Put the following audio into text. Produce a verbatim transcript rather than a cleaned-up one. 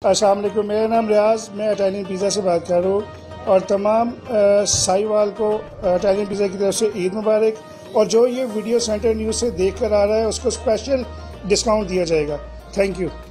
अस्सलाम वालेकुम, मेरा नाम रियाज, मैं इटालियन पिज़्ज़ा से बात कर रहा हूँ और तमाम साहिवाल को इटालियन पिज़्ज़ा की तरफ से ईद मुबारक। और जो ये वीडियो सेंटर न्यूज़ से देख कर आ रहा है उसको स्पेशल डिस्काउंट दिया जाएगा। Thank you.